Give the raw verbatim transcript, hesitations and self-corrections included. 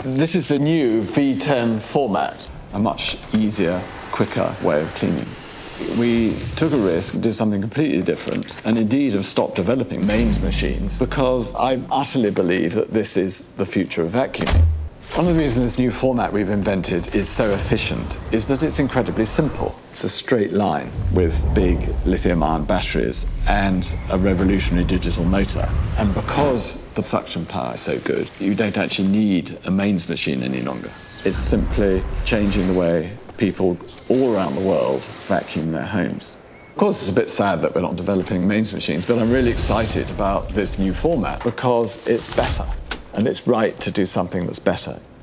This is the new V ten format, a much easier, quicker way of cleaning. We took a risk, did something completely different, and indeed have stopped developing mains machines because I utterly believe that this is the future of vacuuming. One of the reasons this new format we've invented is so efficient is that it's incredibly simple. It's a straight line with big lithium-ion batteries and a revolutionary digital motor. And because the suction power is so good, you don't actually need a mains machine any longer. It's simply changing the way people all around the world vacuum their homes. Of course, it's a bit sad that we're not developing mains machines, but I'm really excited about this new format because it's better. And it's right to do something that's better.